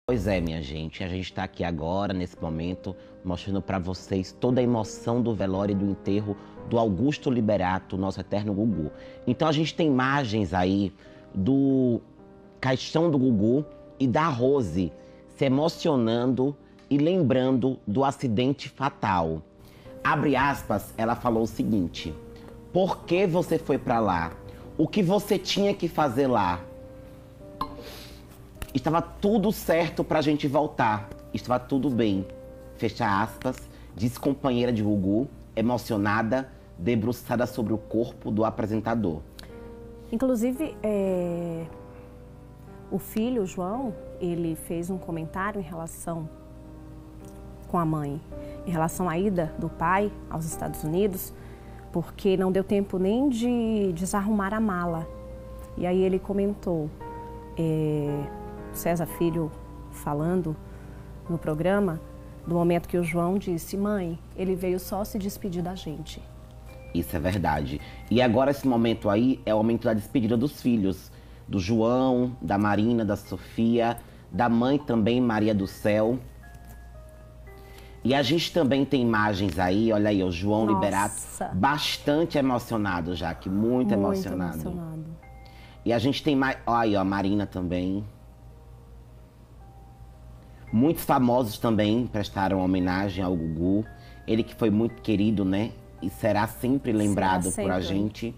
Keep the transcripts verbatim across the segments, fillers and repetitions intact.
Pois é, minha gente, a gente está aqui agora, nesse momento, mostrando para vocês toda a emoção do velório e do enterro do Augusto Liberato, nosso eterno Gugu. Então a gente tem imagens aí do caixão do Gugu e da Rose se emocionando e lembrando do acidente fatal. Abre aspas, ela falou o seguinte: por que você foi para lá? O que você tinha que fazer lá? Estava tudo certo pra gente voltar. Estava tudo bem. Fecha aspas, disse companheira de Gugu, emocionada, debruçada sobre o corpo do apresentador. Inclusive, é... o filho, o João, ele fez um comentário em relação com a mãe, em relação à ida do pai aos Estados Unidos, porque não deu tempo nem de desarrumar a mala. E aí ele comentou... É... César Filho falando no programa, do momento que o João disse: mãe, ele veio só se despedir da gente. Isso é verdade. E agora esse momento aí é o momento da despedida dos filhos. Do João, da Marina, da Sofia, da mãe também, Maria do Céu. E a gente também tem imagens aí, olha aí, o João Nossa. Liberato, bastante emocionado já, que muito, muito emocionado. emocionado. E a gente tem mais, olha aí, ó, a Marina também. Muitos famosos também prestaram homenagem ao Gugu. Ele que foi muito querido, né? E será sempre lembrado será sempre. por a gente.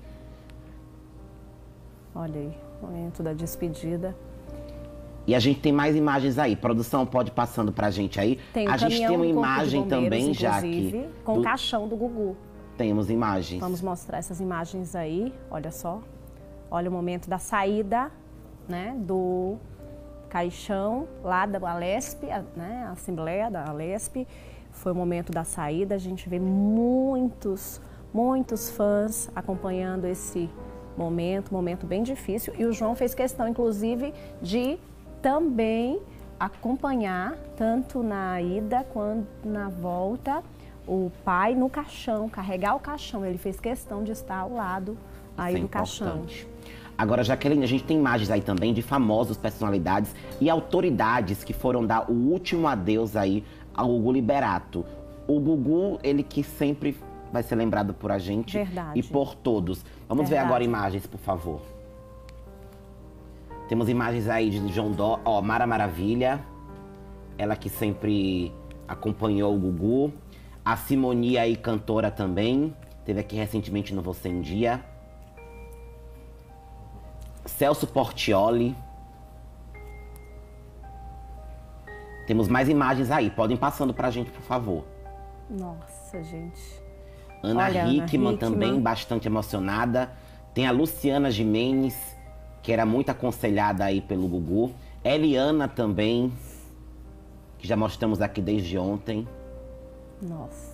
Olha aí, momento da despedida. E a gente tem mais imagens aí. Produção, pode passando pra gente aí. Tem um a gente tem uma imagem também, já que com do... o caixão do Gugu. Temos imagens. Vamos mostrar essas imagens aí, olha só. Olha o momento da saída, né, do caixão lá da Alesp, né, a Assembleia da Alesp. Foi o momento da saída, a gente vê muitos, muitos fãs acompanhando esse momento, momento bem difícil. E o João fez questão, inclusive, de também acompanhar, tanto na ida quanto na volta, o pai no caixão, carregar o caixão. Ele fez questão de estar ao lado aí do caixão. Agora, Jaqueline, a gente tem imagens aí também de famosos, personalidades e autoridades que foram dar o último adeus aí ao Gugu Liberato. O Gugu, ele que sempre vai ser lembrado por a gente Verdade. e por todos. Vamos Verdade. ver agora imagens, por favor. Temos imagens aí de João Dó, ó, Mara Maravilha, ela que sempre acompanhou o Gugu. A Simone aí, cantora também, teve aqui recentemente no Você um Dia. Celso Portiolli. Temos mais imagens aí, podem passando pra gente, por favor. Nossa, gente. Ana Olha, Hickman Ana também, Hickman. bastante emocionada. Tem a Luciana Gimenez, que era muito aconselhada aí pelo Gugu. Eliana também, que já mostramos aqui desde ontem. Nossa.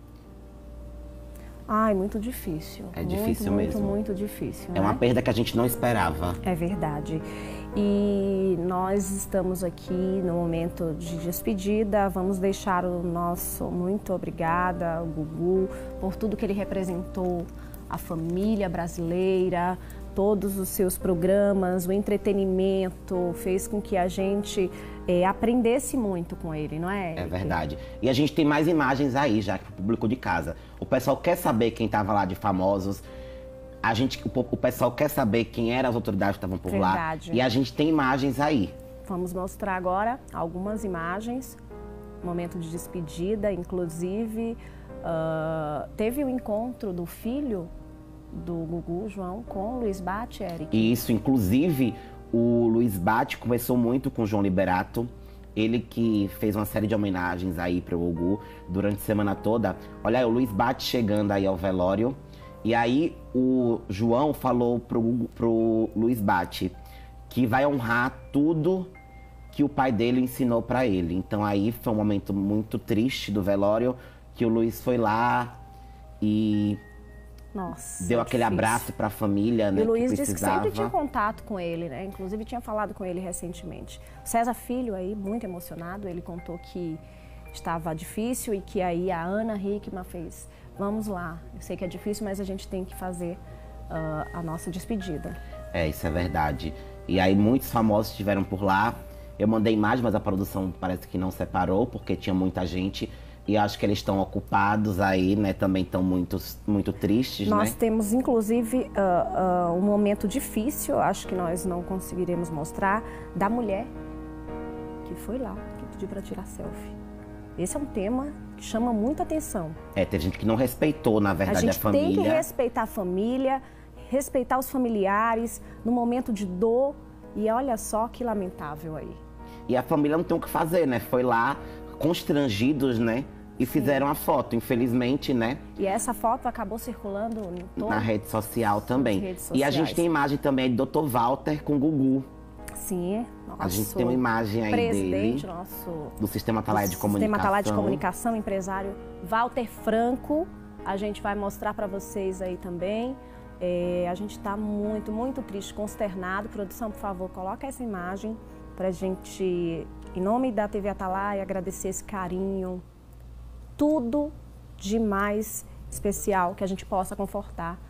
Ai, muito difícil. É muito, difícil muito, mesmo. Muito, muito difícil. É né? uma perda que a gente não esperava. É verdade. E nós estamos aqui no momento de despedida. Vamos deixar o nosso muito obrigada ao Gugu por tudo que ele representou, a família brasileira, todos os seus programas, o entretenimento, fez com que a gente é, aprendesse muito com ele, não é? É verdade. E a gente tem mais imagens aí, já que o público de casa. O pessoal quer saber quem estava lá de famosos. A gente, o, o pessoal quer saber quem eram as autoridades que estavam por verdade. lá. E a gente tem imagens aí. Vamos mostrar agora algumas imagens. Momento de despedida, inclusive. Uh, teve o encontro do filho do Gugu, João, com o Luiz Bate, Eric. E isso, inclusive, o Luiz Bate conversou muito com o João Liberato. Ele que fez uma série de homenagens aí para o Gugu durante a semana toda. Olha aí, o Luiz Bate chegando aí ao velório. E aí o João falou pro, pro Luiz Bate que vai honrar tudo que o pai dele ensinou para ele. Então aí foi um momento muito triste do velório, que o Luiz foi lá e Nossa, deu aquele difícil. abraço para a família, né? E o Luiz que disse que precisava. sempre tinha contato com ele, né? Inclusive tinha falado com ele recentemente. O César Filho aí, muito emocionado, ele contou que estava difícil e que aí a Ana Hickman fez: vamos lá, eu sei que é difícil, mas a gente tem que fazer uh, a nossa despedida. É, isso é verdade. E aí muitos famosos estiveram por lá. Eu mandei imagem, mas a produção parece que não separou, porque tinha muita gente. E acho que eles estão ocupados aí, né? Também estão muito, muito tristes, Nós né? temos, inclusive, uh, uh, um momento difícil, acho que nós não conseguiremos mostrar, da mulher que foi lá, que pediu para tirar selfie. Esse é um tema que chama muita atenção. É, tem gente que não respeitou, na verdade, a, a gente família. tem que respeitar a família, respeitar os familiares no momento de dor. E olha só que lamentável aí. E a família não tem o que fazer, né? Foi lá, constrangidos, né? E Sim. fizeram a foto, infelizmente, né? E essa foto acabou circulando em todo... Na rede social também. redes E a sociais. gente tem imagem também do doutor Walter com Gugu. Sim, nosso A gente tem uma imagem aí presidente, dele, nosso do Sistema Atalaia de Comunicação. Sistema Atalaia de Comunicação, empresário Walter Franco. A gente vai mostrar para vocês aí também. É, a gente está muito, muito triste, consternado. Produção, por favor, coloca essa imagem para a gente, em nome da T V Atalaia, agradecer esse carinho. Tudo de mais especial que a gente possa confortar